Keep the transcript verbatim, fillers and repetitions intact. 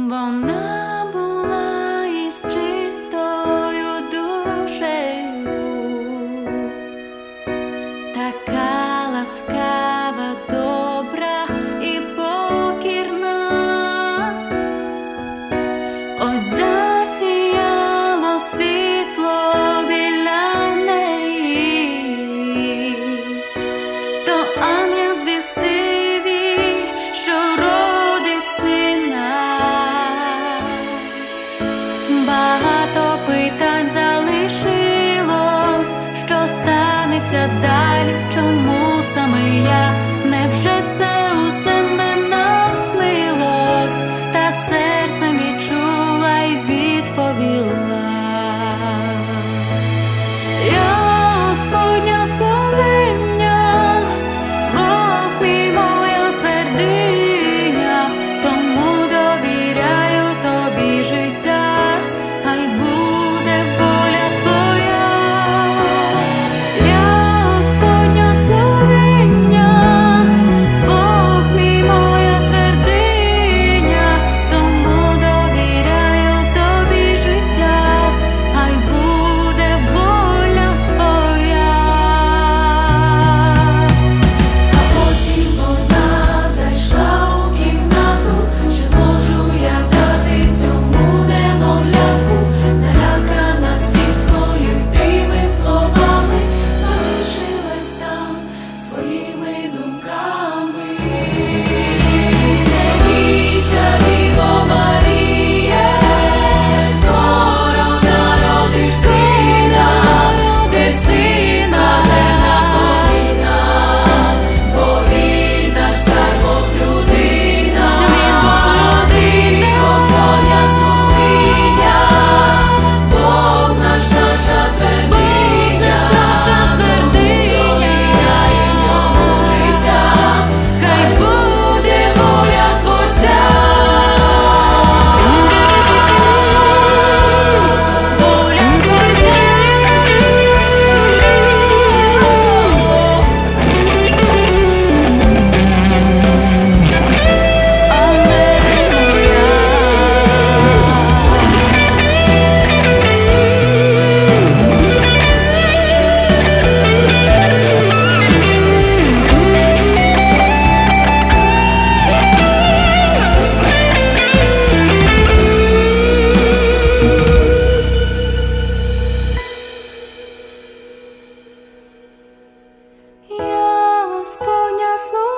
Вона була із чистою душею, така ласкава, добра і покірна. Ось засіяло світло біля неї, то ангел звістив їй, що родить сина. Багато питань залишилось, що станеться далі, чому саме я, невже це усе не наснилось, та серцем відчула й відповіла. Я Господня словення, Бог мій, моя твердиня, тому довіряю тобі життя, хай буде воля твоя. Я Господня словення, Бог мій, моя твердиня, тому довіряю тобі життя, хай буде воля твоя. А потім вона зайшла у кімнату, чи зможу я дати цьому немовлятку, налякана звісткою й тими словами, залишилась там своїми думками. Не бійся, Діво Маріє, скоро народиш сина, де сина, де наповіна, бо він наш цар, Бог людина, ти Господня слугиня, Бог наш, наша твердиня, довіряєм йому життя, хай буде воля Творця. Воля Творця. Я Господня слугиня,